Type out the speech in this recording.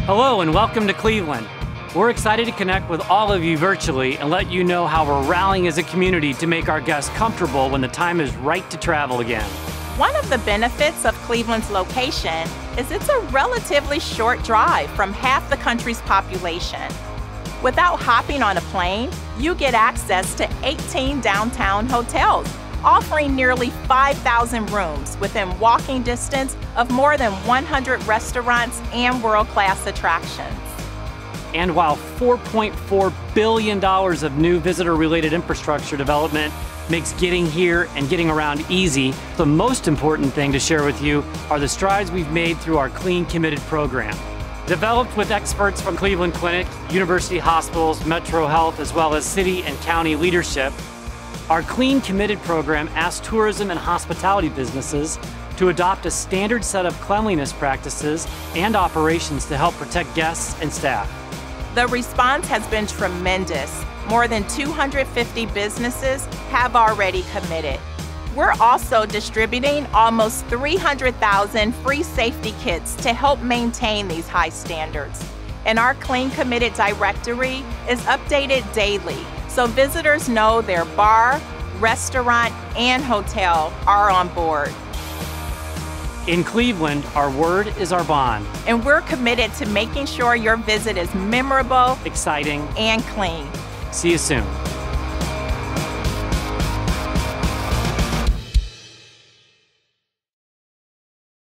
Hello and welcome to Cleveland. We're excited to connect with all of you virtually and let you know how we're rallying as a community to make our guests comfortable when the time is right to travel again. One of the benefits of Cleveland's location is it's a relatively short drive from half the country's population. Without hopping on a plane, you get access to 18 downtown hotels, offering nearly 5,000 rooms within walking distance of more than 100 restaurants and world-class attractions. And while $4.4 billion of new visitor-related infrastructure development makes getting here and getting around easy, the most important thing to share with you are the strides we've made through our Clean Committed program. Developed with experts from Cleveland Clinic, university hospitals, Metro Health, as well as city and county leadership, our Clean Committed program asks tourism and hospitality businesses to adopt a standard set of cleanliness practices and operations to help protect guests and staff. The response has been tremendous. More than 250 businesses have already committed. We're also distributing almost 300,000 free safety kits to help maintain these high standards. And our Clean Committed directory is updated daily, so visitors know their bar, restaurant, and hotel are on board. In Cleveland, our word is our bond. And we're committed to making sure your visit is memorable, Exciting, and clean. See you soon.